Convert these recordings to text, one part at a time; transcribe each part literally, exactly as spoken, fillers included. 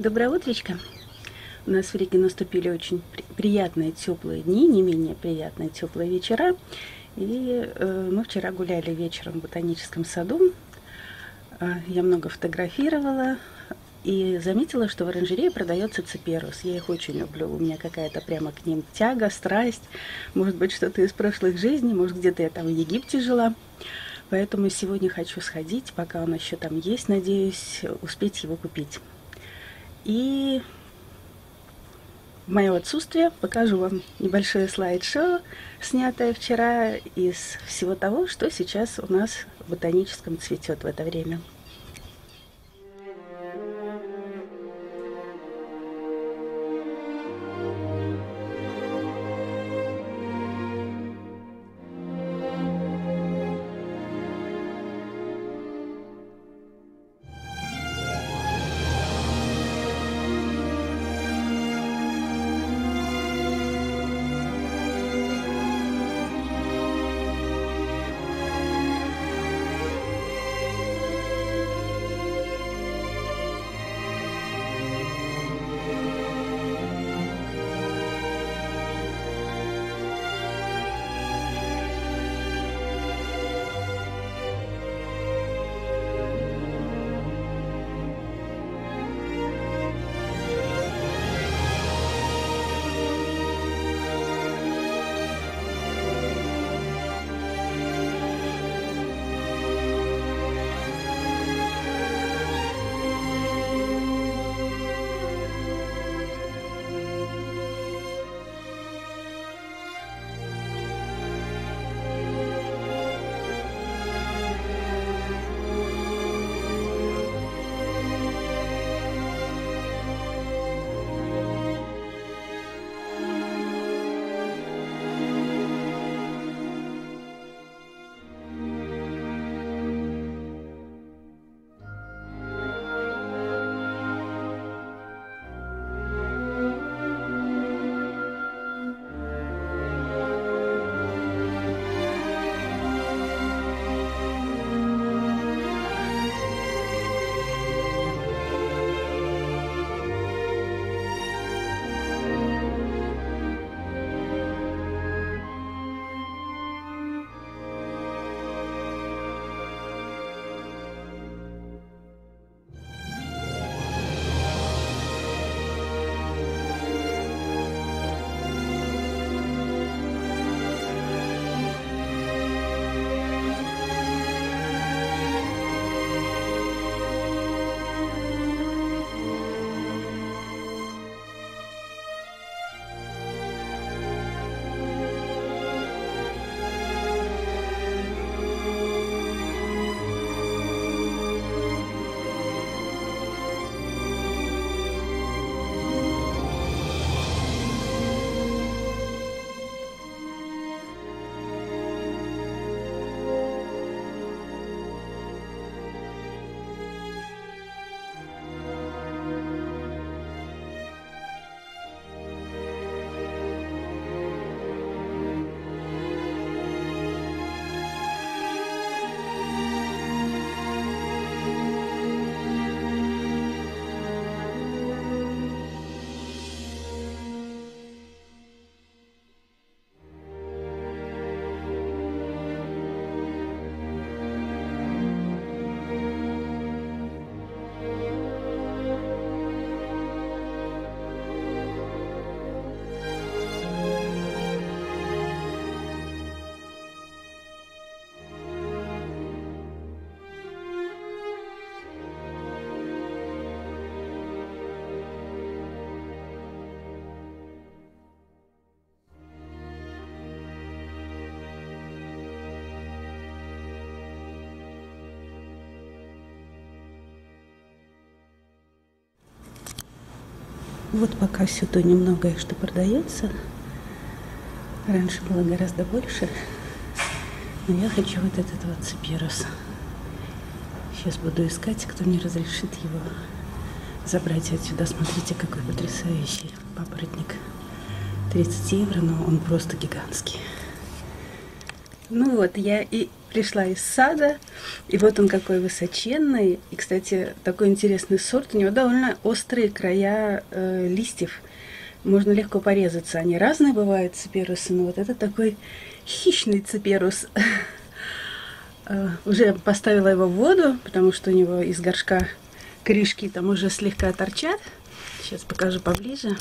Доброе утречко. У нас в Риге наступили очень при приятные теплые дни, не менее приятные теплые вечера. И э, мы вчера гуляли вечером в ботаническом саду. Э, я много фотографировала и заметила, что в оранжерее продается циперус. Я их очень люблю. У меня какая-то прямо к ним тяга, страсть. Может быть, что-то из прошлых жизней, может, где-то я там в Египте жила. Поэтому сегодня хочу сходить, пока он еще там есть, надеюсь, успеть его купить. И в мое отсутствие покажу вам небольшое слайд-шоу, снятое вчера из всего того, что сейчас у нас в ботаническом цветет в это время. Вот пока все то немногое, что продается. Раньше было гораздо больше. Но я хочу вот этот вот циперус. Сейчас буду искать, кто мне разрешит его забрать отсюда. Смотрите, какой потрясающий папоротник. тридцать евро, но он просто гигантский. Ну вот, я и пришла из сада, и вот он какой высоченный. И, кстати, такой интересный сорт. У него довольно острые края э, листьев. Можно легко порезаться. Они разные бывают, циперусы, но вот это такой хищный циперус. Уже поставила его в воду, потому что у него из горшка корешки там уже слегка торчат. Сейчас покажу поближе.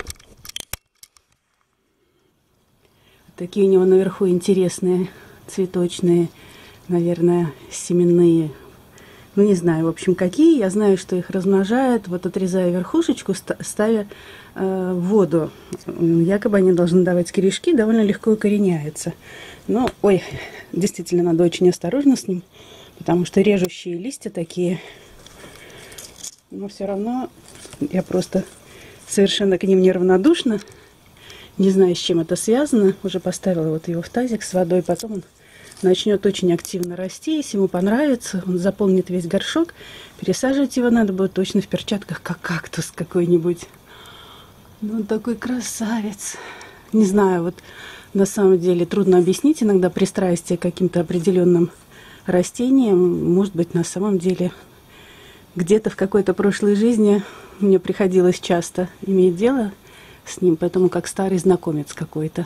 Такие у него наверху интересные цветочные, наверное, семенные. Ну, не знаю, в общем, какие. Я знаю, что их размножают, вот отрезая верхушечку, ставя э, в воду. Якобы они должны давать корешки, довольно легко укореняются. Но, ой, действительно, надо очень осторожно с ним, потому что режущие листья такие. Но все равно я просто совершенно к ним неравнодушна. Не знаю, с чем это связано. Уже поставила вот его в тазик с водой. Потом он начнет очень активно расти. Если ему понравится, он заполнит весь горшок. Пересаживать его надо будет точно в перчатках, как кактус какой-нибудь. Ну, он такой красавец. Не знаю, вот на самом деле трудно объяснить иногда пристрастие к каким-то определенным растениям. Может быть, на самом деле где-то в какой-то прошлой жизни мне приходилось часто иметь дело с ним, поэтому как старый знакомец какой-то.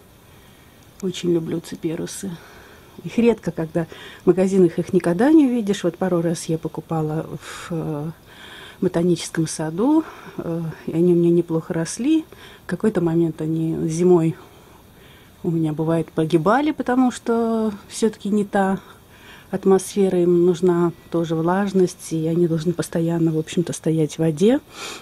Очень люблю циперусы. Их редко, когда в магазинах их никогда не увидишь. Вот пару раз я покупала в ботаническом саду, и они у меня неплохо росли. В какой-то момент они зимой у меня, бывает, погибали, потому что все-таки не та атмосфера, им нужна тоже влажность, и они должны постоянно, в общем-то, стоять в воде.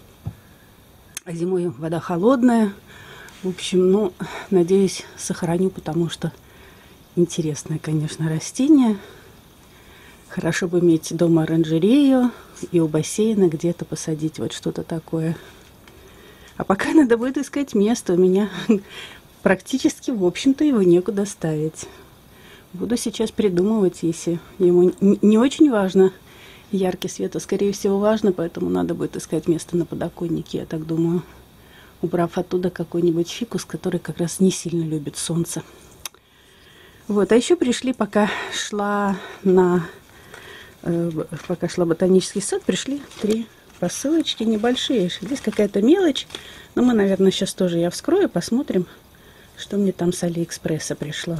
А зимой вода холодная. В общем, ну, надеюсь, сохраню, потому что интересное, конечно, растение. Хорошо бы иметь дома оранжерею и у бассейна где-то посадить вот что-то такое. А пока надо будет искать место. У меня практически, в общем-то, его некуда ставить. Буду сейчас придумывать, если ему не очень важно яркий свет, а скорее всего важно, поэтому надо будет искать место на подоконнике, я так думаю, убрав оттуда какой-нибудь фикус, который как раз не сильно любит солнце. Вот, а еще пришли, пока шла на, э, пока шла в ботанический сад, пришли три посылочки небольшие. Здесь какая-то мелочь, но мы, наверное, сейчас тоже я вскрою, посмотрим, что мне там с Алиэкспресса пришло.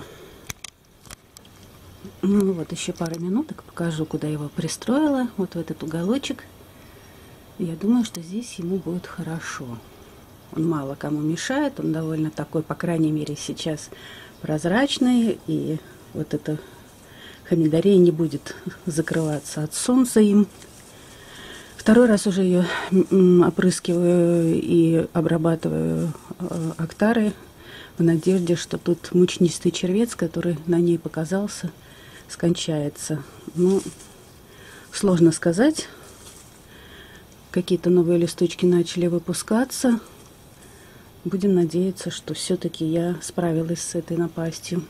Ну вот, еще пару минуток покажу, куда я его пристроила. Вот в этот уголочек. Я думаю, что здесь ему будет хорошо. Он мало кому мешает. Он довольно такой, по крайней мере, сейчас прозрачный. И вот эта хонидорея не будет закрываться от солнца им. Второй раз уже ее опрыскиваю и обрабатываю актарой в надежде, что тут мучнистый червец, который на ней показался, скончается. Ну, сложно сказать. Какие-то новые листочки начали выпускаться. Будем надеяться, что все-таки я справилась с этой напастью.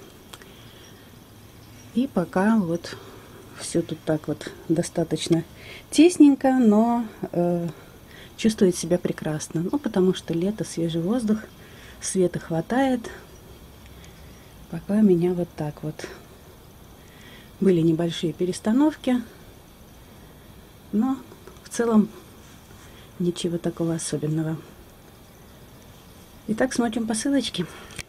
И пока вот все тут так вот достаточно тесненько, но э, чувствует себя прекрасно. Ну, потому что лето, свежий воздух, света хватает. Пока у меня вот так вот. Были небольшие перестановки, но в целом ничего такого особенного. Итак, смотрим посылочки.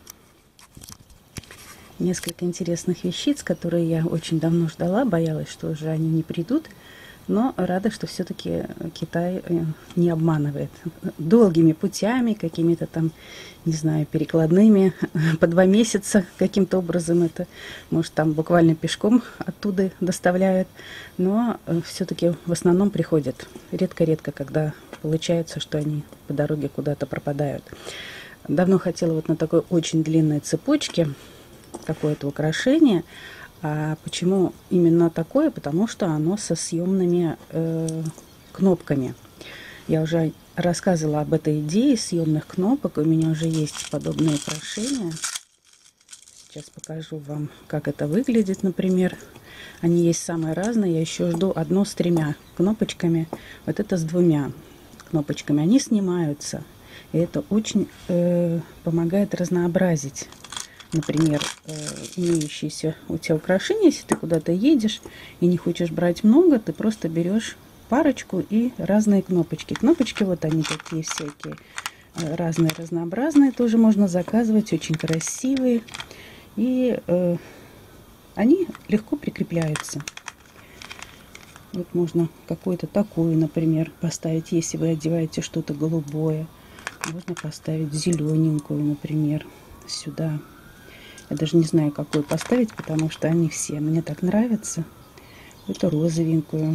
Несколько интересных вещиц, которые я очень давно ждала, боялась, что уже они не придут, но рада, что все-таки Китай не обманывает. Долгими путями, какими-то там, не знаю, перекладными, по два месяца каким-то образом это, может, там буквально пешком оттуда доставляют, но все-таки в основном приходят. Редко-редко, когда получается, что они по дороге куда-то пропадают. Давно хотела вот на такой очень длинной цепочке какое-то украшение. А почему именно такое? Потому что оно со съемными э, кнопками. Я уже рассказывала об этой идее съемных кнопок. У меня уже есть подобные украшения. Сейчас покажу вам, как это выглядит, например. Они есть самые разные. Я еще жду одно с тремя кнопочками. Вот это с двумя кнопочками. Они снимаются. И это очень э, помогает разнообразить например, имеющиеся у тебя украшения, если ты куда-то едешь и не хочешь брать много, ты просто берешь парочку и разные кнопочки. Кнопочки вот они такие всякие, разные, разнообразные, тоже можно заказывать, очень красивые. И э, они легко прикрепляются. Вот можно какую-то такую, например, поставить, если вы одеваете что-то голубое. Можно поставить зелененькую, например, сюда. Я даже не знаю, какую поставить, потому что они все мне так нравятся. Эту розовенькую.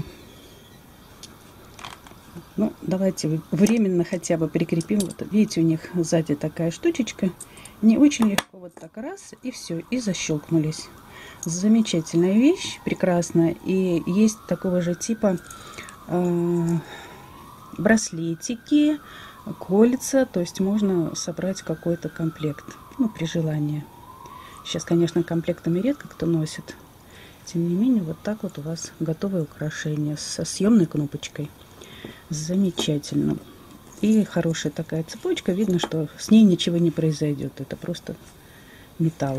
Ну, давайте временно хотя бы прикрепим. Вот, видите, у них сзади такая штучечка. Не очень легко вот так раз, и все, и защелкнулись. Замечательная вещь, прекрасная. И есть такого же типа э, браслетики, кольца. То есть можно собрать какой-то комплект, ну, при желании. Сейчас, конечно, комплектами редко кто носит. Тем не менее, вот так вот у вас готовое украшение со съемной кнопочкой. Замечательно. И хорошая такая цепочка. Видно, что с ней ничего не произойдет. Это просто металл.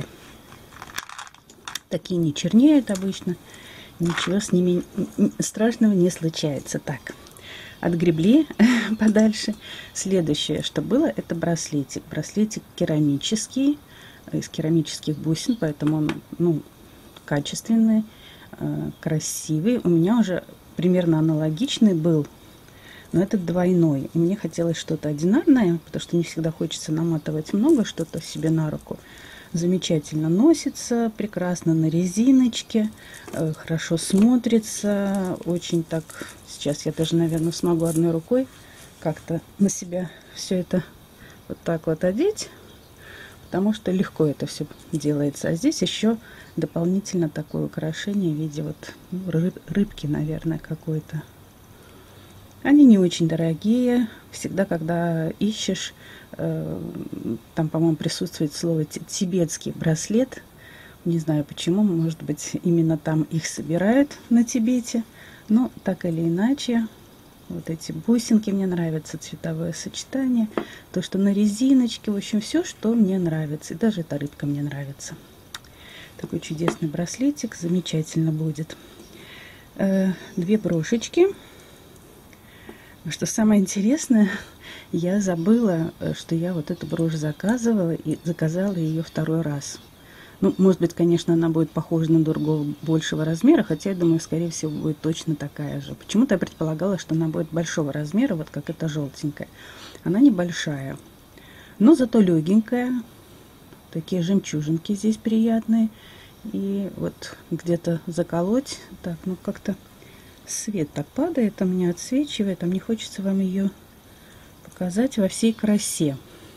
Такие не чернеют обычно. Ничего с ними страшного не случается. Так, отгребли подальше. Следующее, что было, это браслетик. Браслетик керамический, из керамических бусин, поэтому он, ну, качественный, красивый. У меня уже примерно аналогичный был, но этот двойной. И мне хотелось что-то одинарное, потому что не всегда хочется наматывать много что-то себе на руку. Замечательно носится, прекрасно на резиночке, хорошо смотрится, очень так. Сейчас я даже, наверное, смогу одной рукой как-то на себя все это вот так вот одеть, потому что легко это все делается. А здесь еще дополнительно такое украшение в виде вот, ну, рыб, рыбки, наверное, какой-то. Они не очень дорогие. Всегда, когда ищешь, э, там, по-моему, присутствует слово тибетский браслет. Не знаю почему, может быть, именно там их собирают на Тибете. Но так или иначе, вот эти бусинки мне нравятся, цветовое сочетание. То, что на резиночке, в общем, все, что мне нравится. И даже эта рыбка мне нравится. Такой чудесный браслетик, замечательно будет. Э, две брошечки. Что самое интересное, я забыла, что я вот эту брошь заказывала и заказала ее второй раз. Ну, может быть, конечно, она будет похожа на другого большего размера, хотя я думаю, скорее всего, будет точно такая же. Почему-то я предполагала, что она будет большого размера, вот как эта желтенькая. Она небольшая, но зато легенькая. Такие жемчужинки здесь приятные. И вот где-то заколоть, так, ну как-то... Свет так падает, а меня отсвечивает, а мне хочется вам ее показать во всей красе.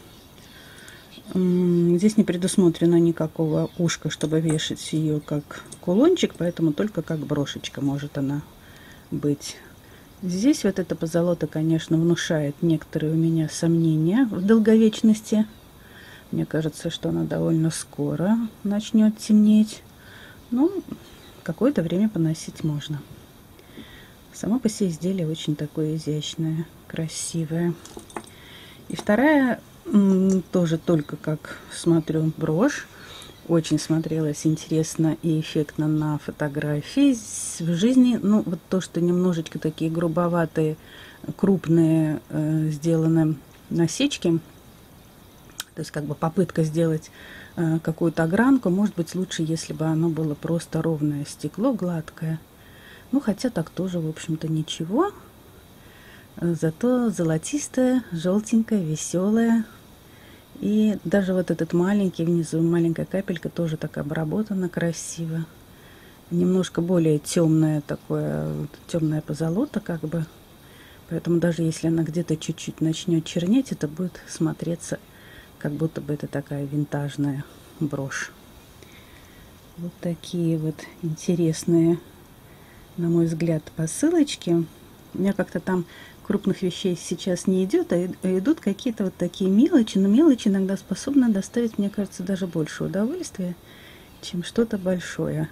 Здесь не предусмотрено никакого ушка, чтобы вешать ее как кулончик, поэтому только как брошечка может она быть. Здесь вот эта позолота, конечно, внушает некоторые у меня сомнения в долговечности. Мне кажется, что она довольно скоро начнет темнеть. Но какое-то время поносить можно. Само по себе изделие очень такое изящное, красивое. И вторая, тоже только как смотрю, брошь. Очень смотрелась интересно и эффектно на фотографии. В жизни, ну, вот то, что немножечко такие грубоватые, крупные э, сделаны насечки. То есть как бы попытка сделать э, какую-то огранку. Может быть, лучше, если бы оно было просто ровное стекло, гладкое. Ну, хотя так тоже, в общем-то, ничего. Зато золотистая, желтенькая, веселая. И даже вот этот маленький, внизу маленькая капелька, тоже так обработана красиво. Немножко более темное такое, вот, темная позолота как бы. Поэтому даже если она где-то чуть-чуть начнет чернеть, это будет смотреться, как будто бы это такая винтажная брошь. Вот такие вот интересные, на мой взгляд, посылочки. У меня как-то там крупных вещей сейчас не идет, а идут какие-то вот такие мелочи. Но мелочи иногда способны доставить, мне кажется, даже больше удовольствия, чем что-то большое.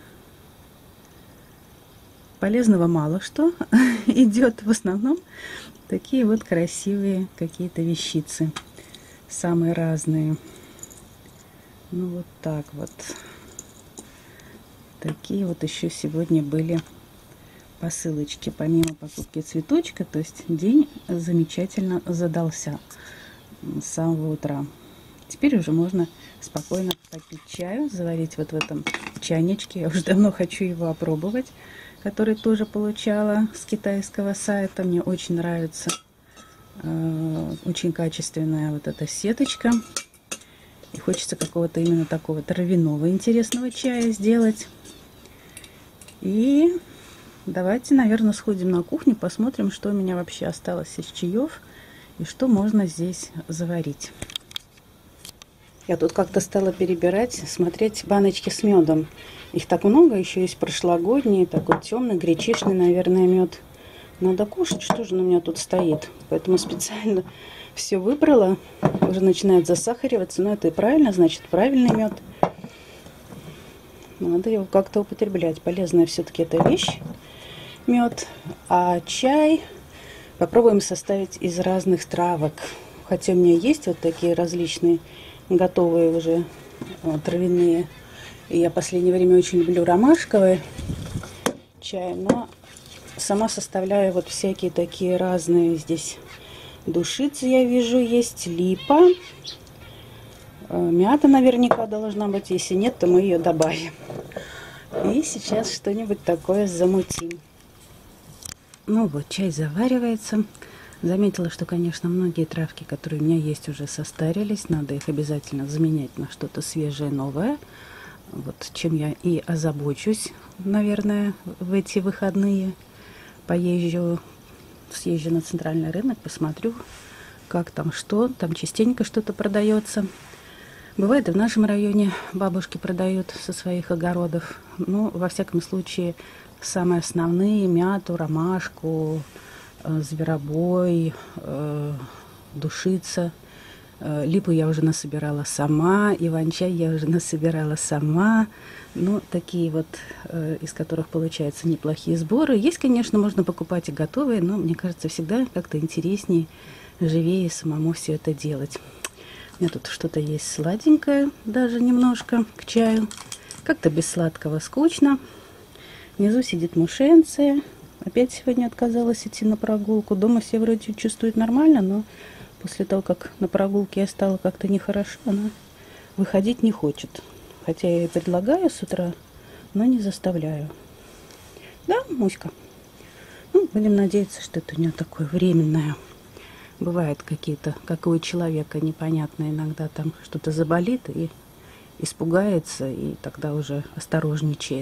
Полезного мало что идет. В основном такие вот красивые какие-то вещицы. Самые разные. Ну вот так вот. Такие вот еще сегодня были посылочки. Помимо покупки цветочка, то есть день замечательно задался с самого утра. Теперь уже можно спокойно попить чаю, заварить вот в этом чайничке. Я уже давно хочу его опробовать, который тоже получала с китайского сайта. Мне очень нравится. Очень качественная вот эта сеточка. И хочется какого-то именно такого травяного интересного чая сделать. И давайте, наверное, сходим на кухню, посмотрим, что у меня вообще осталось из чаев и что можно здесь заварить. Я тут как-то стала перебирать, смотреть баночки с медом. Их так много, еще есть прошлогодние, такой темный, гречишный, наверное, мед. Надо кушать, что же у меня тут стоит. Поэтому специально все выбрала. Уже начинает засахариваться, но это и правильно, значит, правильный мед. Надо его как-то употреблять. Полезная все-таки эта вещь, мед. А чай попробуем составить из разных травок. Хотя у меня есть вот такие различные готовые уже вот, травяные. И я в последнее время очень люблю ромашковый чай. Но сама составляю вот всякие такие разные. Здесь душицы я вижу есть, липа. Мята наверняка должна быть. Если нет, то мы ее добавим. И сейчас что-нибудь такое замутим. Ну вот, чай заваривается. Заметила, что, конечно, многие травки, которые у меня есть, уже состарились. Надо их обязательно заменять на что-то свежее, новое. Вот чем я и озабочусь, наверное, в эти выходные. Поезжу, съезжу на центральный рынок, посмотрю, как там что. Там частенько что-то продается. Бывает, и в нашем районе бабушки продают со своих огородов. Ну, во всяком случае, самые основные: мяту, ромашку, э, зверобой, э, душица. Э, липу я уже насобирала сама, иван-чай я уже насобирала сама. Ну, такие вот, э, из которых получаются неплохие сборы. Есть, конечно, можно покупать и готовые, но мне кажется, всегда как-то интереснее, живее самому все это делать. У меня тут что-то есть сладенькое, даже немножко к чаю. Как-то без сладкого скучно. Внизу сидит мушенция. Опять сегодня отказалась идти на прогулку. Дома себя вроде чувствует нормально, но после того, как на прогулке я стала как-то нехорошо, она выходить не хочет. Хотя я ей предлагаю с утра, но не заставляю. Да, Муська? Ну, будем надеяться, что это у нее такое временное. Бывают какие-то, как у человека, непонятно, иногда там что-то заболит и испугается, и тогда уже осторожничает.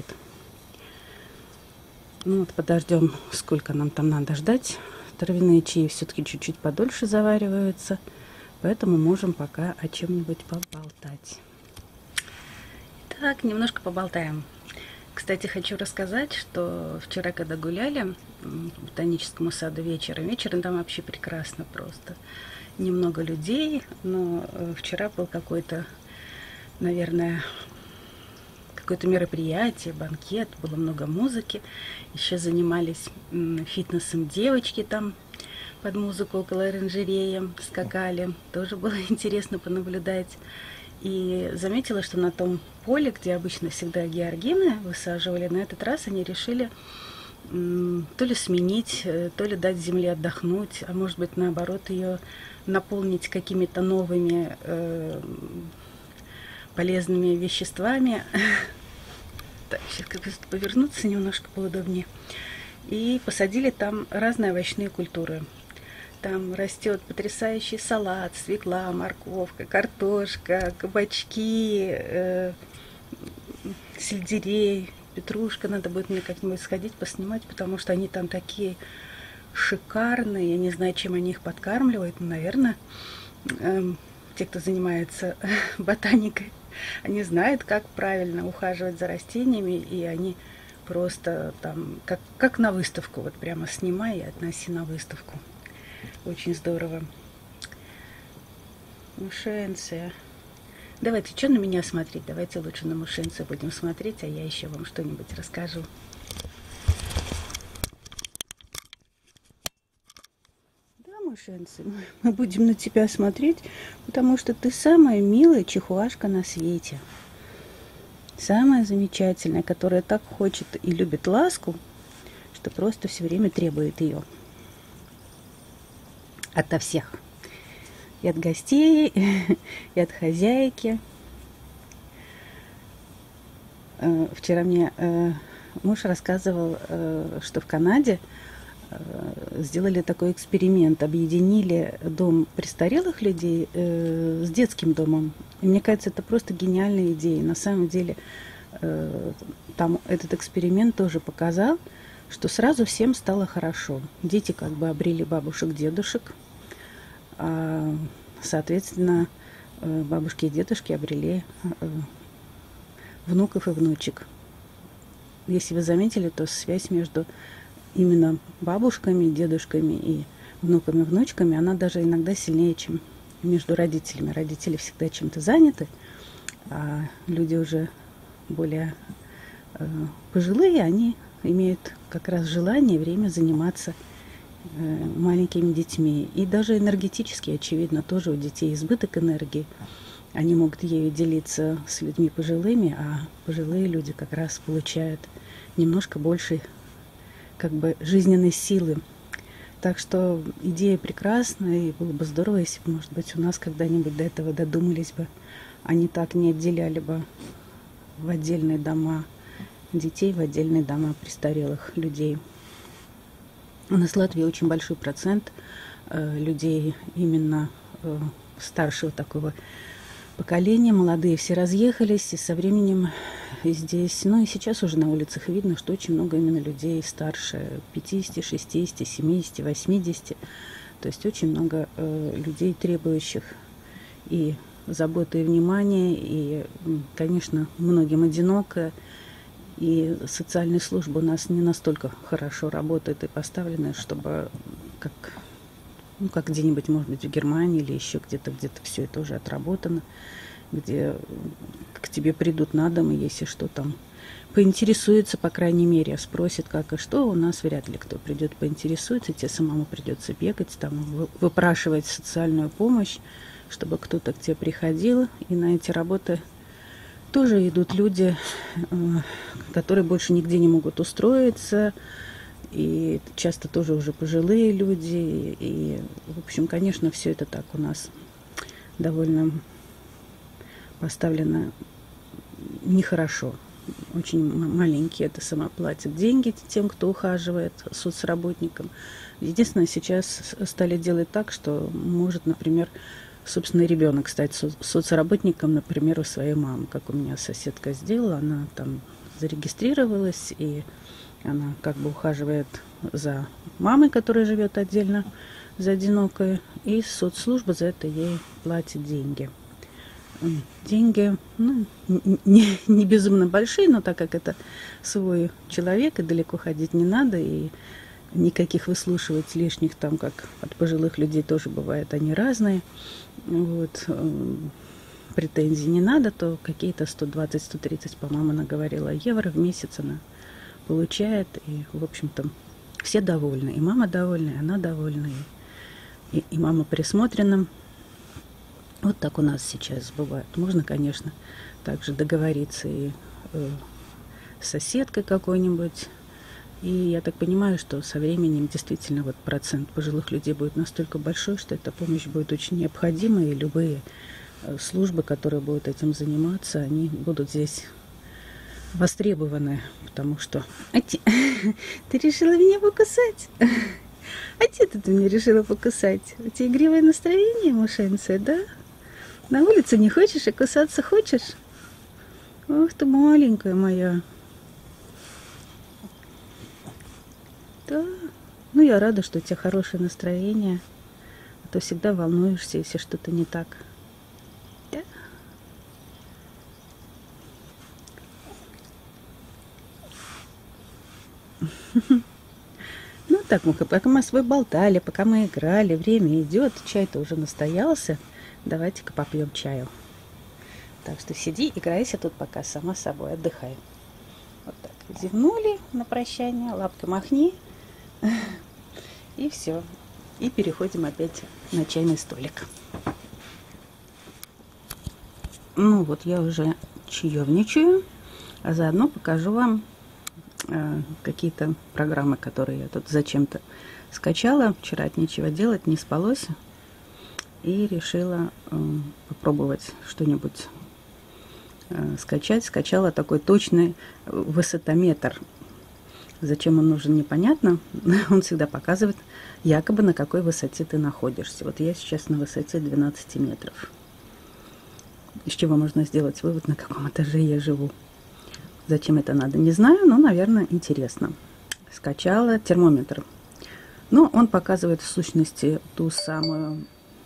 Ну вот, подождем, сколько нам там надо ждать. Травяные чаи все-таки чуть-чуть подольше завариваются, поэтому можем пока о чем-нибудь поболтать. Так, немножко поболтаем. Кстати, хочу рассказать, что вчера, когда гуляли в ботаническом саду вечером, вечером там вообще прекрасно просто. Немного людей, но вчера был какой-то, наверное, какое-то мероприятие, банкет, было много музыки. Еще занимались фитнесом девочки там под музыку около оранжереи, скакали. Тоже было интересно понаблюдать. И заметила, что на том поле, где обычно всегда георгины высаживали, на этот раз они решили то ли сменить, то ли дать земле отдохнуть, а может быть, наоборот, ее наполнить какими-то новыми э, полезными веществами. Так, сейчас как-то повернуться немножко поудобнее. И посадили там разные овощные культуры. Там растет потрясающий салат, свекла, морковка, картошка, кабачки, э, сельдерей, петрушка. Надо будет мне как-нибудь сходить, поснимать, потому что они там такие шикарные. Я не знаю, чем они их подкармливают, но, наверное, э, те, кто занимается ботаникой, они знают, как правильно ухаживать за растениями, и они просто там, как, как на выставку, вот прямо снимай и относи на выставку. Очень здорово. Мушенция. Давайте, что на меня смотреть? Давайте лучше на мушенцию будем смотреть, а я еще вам что-нибудь расскажу. Да, Мышенцы, мы будем на тебя смотреть, потому что ты самая милая чихуашка на свете. Самая замечательная, которая так хочет и любит ласку, что просто все время требует ее. Ото всех. И от гостей, и от хозяйки. Вчера мне муж рассказывал, что в Канаде сделали такой эксперимент, объединили дом престарелых людей э, с детским домом. И мне кажется, это просто гениальная идея. На самом деле, э, там этот эксперимент тоже показал, что сразу всем стало хорошо. Дети как бы обрели бабушек, дедушек, а, соответственно, бабушки и дедушки обрели э, внуков и внучек. Если вы заметили, то связь между именно бабушками, дедушками и внуками, внучками, она даже иногда сильнее, чем между родителями. Родители всегда чем-то заняты, а люди уже более э, пожилые, они имеют как раз желание, время заниматься э, маленькими детьми. И даже энергетически, очевидно, тоже у детей избыток энергии. Они могут ею делиться с людьми пожилыми, а пожилые люди как раз получают немножко больше как бы жизненной силы. Так что идея прекрасная, и было бы здорово, если бы, может быть, у нас когда-нибудь до этого додумались бы, они так не отделяли бы в отдельные дома детей, в отдельные дома престарелых людей. У нас в Латвии очень большой процент э, людей именно э, старшего такого поколения, молодые все разъехались, и со временем здесь, ну и сейчас уже на улицах видно, что очень много именно людей старше пятидесяти, шестидесяти, семидесяти, восьмидесяти. То есть очень много э, людей, требующих и заботы, и внимания, и, конечно, многим одиноко. И социальные службы у нас не настолько хорошо работают и поставлены, чтобы как, ну, как где-нибудь, может быть, в Германии или еще где-то, где-то все это уже отработано, где к тебе придут на дом, и если что там поинтересуется, по крайней мере, спросит, как и что, у нас вряд ли кто придет поинтересуется, тебе самому придется бегать, там, выпрашивать социальную помощь, чтобы кто-то к тебе приходил, и на эти работы тоже идут люди, которые больше нигде не могут устроиться, и часто тоже уже пожилые люди, и, в общем, конечно, все это так у нас довольно поставлено нехорошо. Очень маленькие это сама платят деньги тем, кто ухаживает, соцработникам. Единственное, сейчас стали делать так, что может, например, собственный ребенок стать со- соцработником, например, у своей мамы, как у меня соседка сделала, она там зарегистрировалась, и она как бы ухаживает за мамой, которая живет отдельно, за одинокой, и соцслужба за это ей платит деньги. Деньги, ну, не, не безумно большие, но так как это свой человек, и далеко ходить не надо, и никаких выслушивать лишних там, как от пожилых людей тоже бывает, они разные, вот, претензий не надо, то какие-то сто двадцать - сто тридцать, по-моему, она говорила, евро в месяц она получает, и, в общем-то, все довольны, и мама довольна, и она довольна, и, и мама присмотрена. Вот так у нас сейчас бывает. Можно, конечно, также договориться и э, с соседкой какой-нибудь. И я так понимаю, что со временем действительно вот процент пожилых людей будет настолько большой, что эта помощь будет очень необходима, и любые э, службы, которые будут этим заниматься, они будут здесь востребованы, потому что... А ты... ты решила меня покусать? А где ты меня решила покусать? У тебя игривое настроение, мушенция, да? На улицу не хочешь, а кусаться хочешь? Ох ты, маленькая моя. Да. Ну, я рада, что у тебя хорошее настроение. А то всегда волнуешься, если что-то не так. Да? Ну, так, мы, пока мы с тобой болтали, пока мы играли, время идет, чай-то уже настоялся. Давайте-ка попьем чаю. Так что сиди, играйся тут пока сама собой, отдыхай. Вот так, зевнули на прощание, лапкой махни. И все. И переходим опять на чайный столик. Ну вот, я уже чаевничаю, а заодно покажу вам э, какие-то программы, которые я тут зачем-то скачала. Вчера от нечего делать, не спалось. И решила э, попробовать что-нибудь э, скачать. Скачала такой точный высотометр. Зачем он нужен, непонятно. Он всегда показывает, якобы на какой высоте ты находишься. Вот я сейчас на высоте двенадцати метров. Из чего можно сделать вывод, на каком этаже я живу. Зачем это надо, не знаю, но, наверное, интересно. Скачала термометр. Но он показывает в сущности ту самую...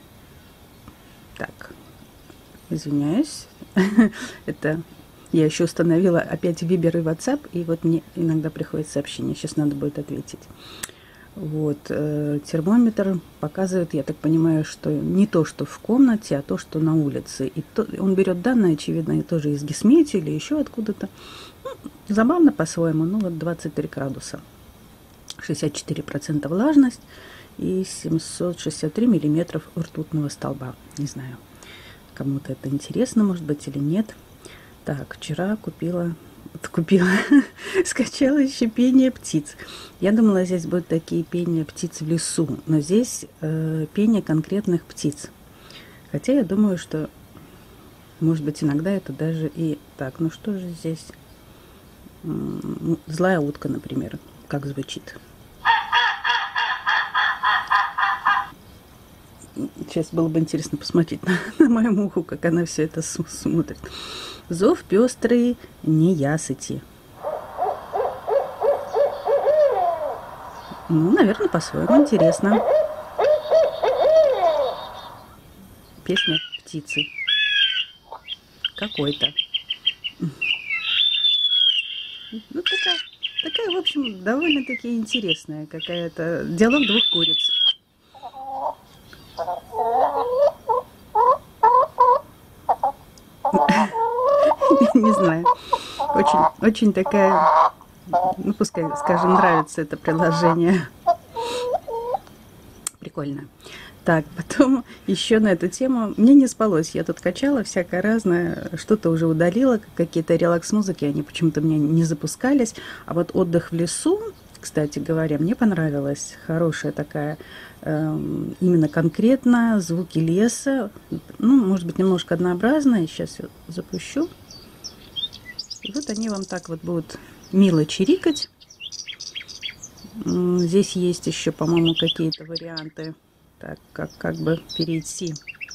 Так, извиняюсь. Это я еще установила опять Viber и WhatsApp, и вот мне иногда приходит сообщение. Сейчас надо будет ответить. Вот, э, термометр показывает, я так понимаю, что не то, что в комнате, а то, что на улице. И то, он берет данные, очевидно, и тоже из Гисмети или еще откуда-то. Ну, забавно по-своему, ну вот двадцать три градуса, шестьдесят четыре процента влажность и семьсот шестьдесят три миллиметров ртутного столба. Не знаю, кому-то это интересно, может быть, или нет. Так, вчера купила... Купила, скачала еще пение птиц. Я думала, здесь будут такие пения птиц в лесу, но здесь э, пение конкретных птиц. Хотя я думаю, что, может быть, иногда это даже и так. Ну что же здесь? М-м, злая утка, например, как звучит. Сейчас было бы интересно посмотреть на, на мою муху, как она все это смотрит. Зов пестрый, неясыти. Ну, наверное, по-своему интересно. Песня птицы. Какой-то. Ну, такая, такая, в общем, довольно-таки интересная какая-то. Диалог двух куриц. Не знаю. Очень, очень такая, ну, пускай, скажем, нравится это приложение. Прикольно. Так, потом еще на эту тему. Мне не спалось. Я тут качала всякое разное. Что-то уже удалила. Какие-то релакс-музыки, они почему-то мне не запускались. А вот отдых в лесу, кстати говоря, мне понравилось. Хорошая такая, э, именно конкретно, звуки леса. Ну, может быть, немножко однообразная. Сейчас я запущу. И вот они вам так вот будут мило чирикать. Здесь есть еще, по-моему, какие-то варианты. Так, как, как бы перейти.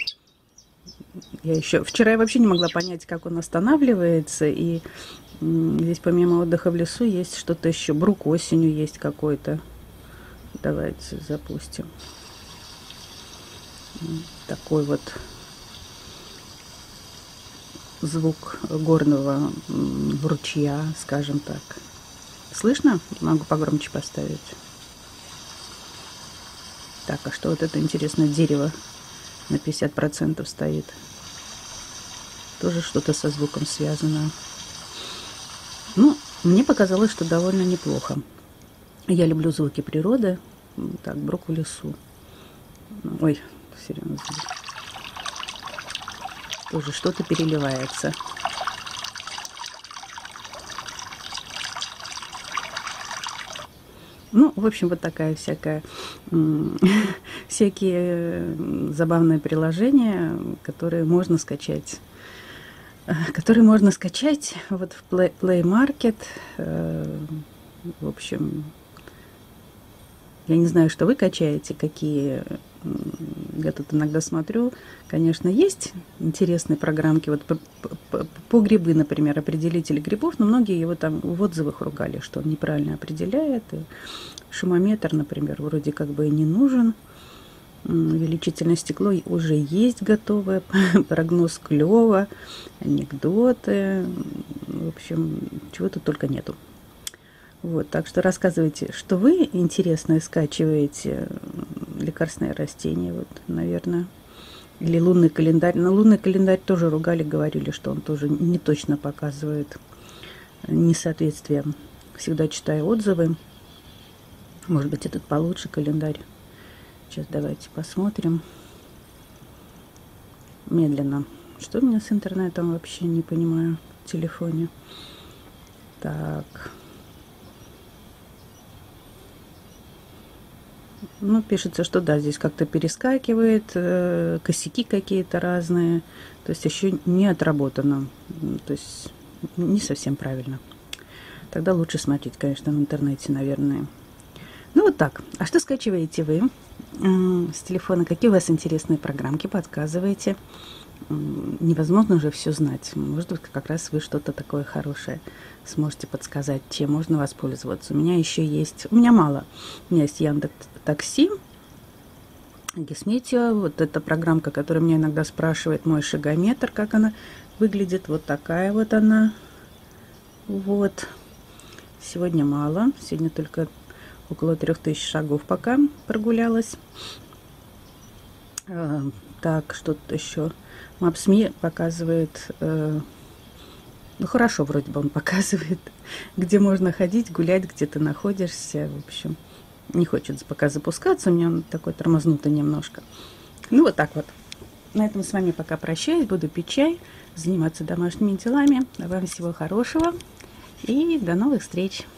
Я еще... Вчера я вообще не могла понять, как он останавливается. И здесь помимо отдыха в лесу есть что-то еще. Брук осенью есть какой-то. Давайте запустим. Такой вот звук горного ручья, скажем так. Слышно? Могу погромче поставить. Так, а что вот это интересное дерево на пятьдесят процентов стоит? Тоже что-то со звуком связано. Ну, мне показалось, что довольно неплохо. Я люблю звуки природы. Так, брук в лесу. Ой, серьезно. Тоже что-то переливается. Ну, в общем, вот такая всякая, всякие забавные приложения, которые можно скачать, которые можно скачать вот в Play, Play Market. В общем, я не знаю, что вы качаете, какие. Я тут иногда смотрю, конечно, есть интересные программки. Вот по, по, по грибы, например, определитель грибов, но многие его там в отзывах ругали, что он неправильно определяет. И шумометр, например, вроде как бы и не нужен. Увеличительное стекло уже есть готовое. Прогноз клево, анекдоты. В общем, чего тут только нету. Вот, так что рассказывайте, что вы интересное скачиваете. Лекарственные растения, вот, наверное. Или лунный календарь. На лунный календарь тоже ругали, говорили, что он тоже не точно показывает несоответствие. Всегда читаю отзывы. Может быть, этот получше календарь. Сейчас давайте посмотрим. Медленно. Что у меня с интернетом вообще не понимаю в телефоне. Так. Ну, пишется, что да, здесь как-то перескакивает, э, косяки какие-то разные. То есть еще не отработано. То есть не совсем правильно. Тогда лучше смотреть, конечно, в интернете, наверное. Ну, вот так. А что скачиваете вы э, с телефона? Какие у вас интересные программки? Подсказываете. Невозможно уже все знать. Может быть, как раз вы что-то такое хорошее сможете подсказать, чем можно воспользоваться. У меня еще есть... У меня мало. У меня есть Яндекс.Такси, Гисметео. Вот эта программка, которая меня иногда спрашивает мой шагометр, как она выглядит. Вот такая вот она. Вот. Сегодня мало. Сегодня только около трех тысяч шагов пока прогулялась. А, так, что-то еще. Maps.me показывает... Э, ну, хорошо, вроде бы он показывает, где можно ходить, гулять, где ты находишься. В общем, не хочет пока запускаться. У меня он такой тормознутый немножко. Ну, вот так вот. На этом с вами пока прощаюсь. Буду пить чай, заниматься домашними делами. А вам всего хорошего. И до новых встреч.